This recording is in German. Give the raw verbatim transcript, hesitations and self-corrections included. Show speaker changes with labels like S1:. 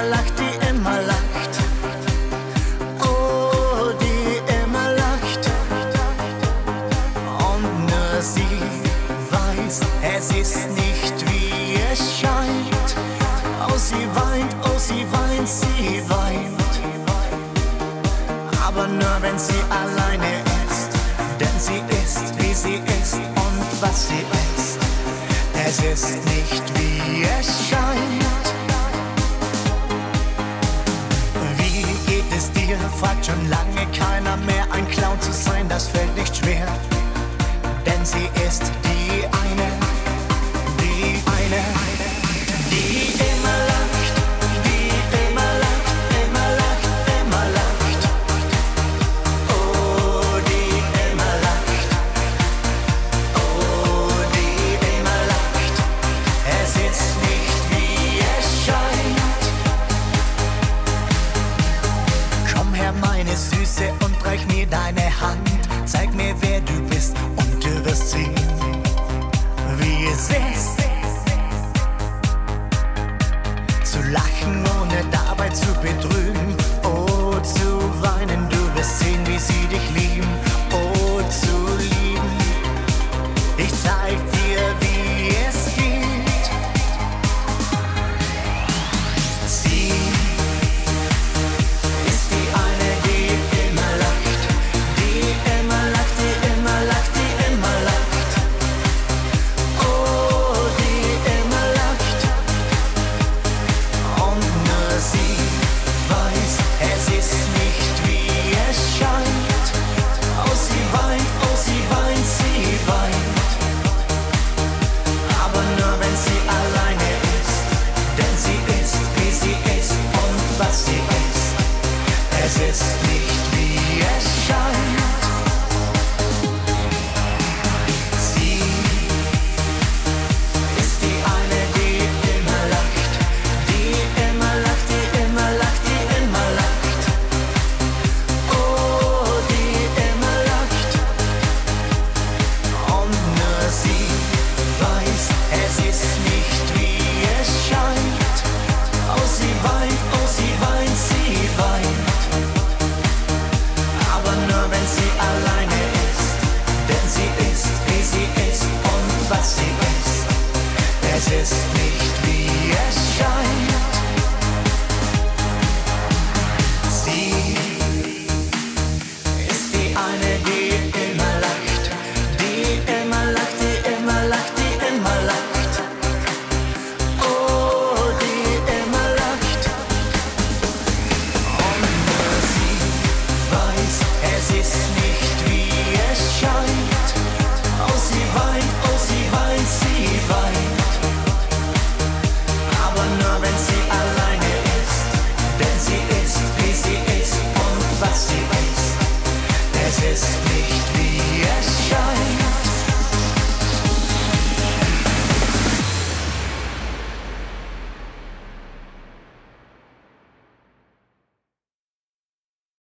S1: immer lacht, die immer lacht. Oh, die immer lacht. Und nur sie weiß, es ist nicht wie es scheint. Oh, sie weint, oh, sie weint, sie weint. Aber nur wenn sie alleine ist, denn sie ist, wie sie ist und was sie ist. Es ist nicht wie es scheint. Wie geht es dir? Fragt schon lange keiner mehr. Ein Clown zu sein, das fällt nicht schwer. Denn sie ist die eine, die eine, die immer lacht, die immer lacht, immer lacht, immer lacht. Oh, die immer lacht. Oh, die immer lacht. Es ist nicht wie es scheint. Komm her, meine Süße, und reich mir deine Hand. Zeig mir, wer du bist, und du wirst sehen, wie es ist. Zu lachen, ohne dabei zu betrügen. Oh, zu weinen, du wirst sehen, wie sie dich lieben. Oh, zu lieben. Ich zeig dir, wie es geht. Sie ist die eine, die immer lacht. Die immer lacht, die immer lacht, die immer lacht. Oh, die immer lacht. Und nur sie weiß, es ist nicht wie es scheint. Oh, sie weint, oh, sie weint, sie weint. Aber nur wenn sie alleine ist, denn sie ist, wie sie ist und was sie ist. Es ist nicht wie es scheint. Sie ist die eine, die immer lacht. Die immer lacht, die immer lacht, die immer lacht. Oh, die immer lacht. Und nur sie weiß, es ist nicht wie es scheint. Oh, sie weint, oh, sie weint, sie weint. Aber nur wenn sie alleine ist, denn sie ist, wie sie ist und was sie ist. Es ist